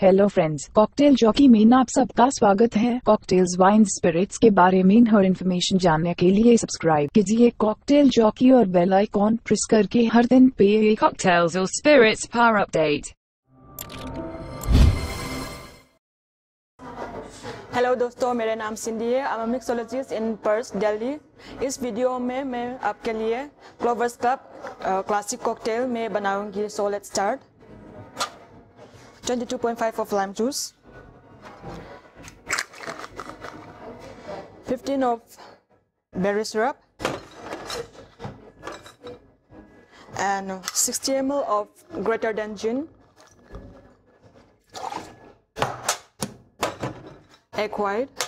Hello friends, cocktail jockey में आप सबका स्वागत है। कॉकटेल्स, वाइन, स्पिरिट्स के बारे में हर इन्फॉर्मेशन जानने के लिए सब्सक्राइब कीजिए कॉकटेल जॉकी और बेल आइकॉन प्रेस करके हर दिन पे कॉकटेल्स और स्पिरिट्स पर अपडेट। हेलो दोस्तों, मेरा नाम सिंधी है। I am a mixologist in Perch, Delhi. इस वीडियो में मैं आपके लिए क्लोवर्स कप क्लासिक कॉकटेल में बनाऊंगी। So let's start. 22.5 of lime juice, 15 of berry syrup, and 60 ml of greater than gin, egg white,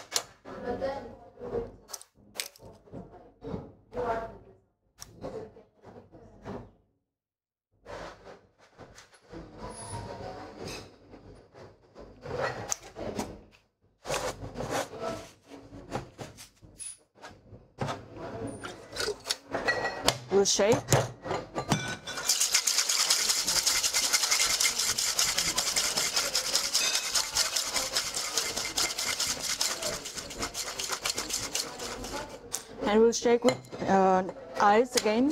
we'll shake. And we'll shake with ice again.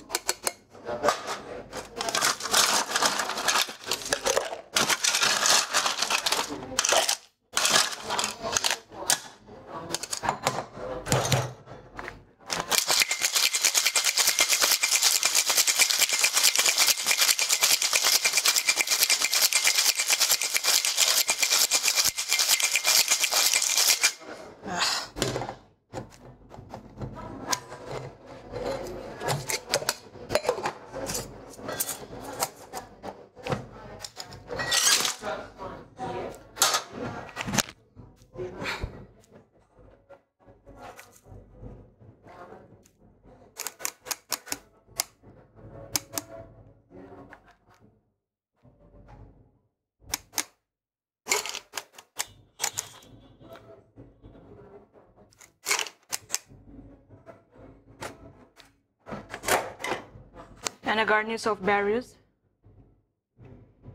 And a garnish of berries.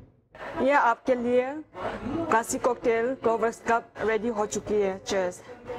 ये आपके लिए classic cocktail clover club ready हो चुकी है। Cheers.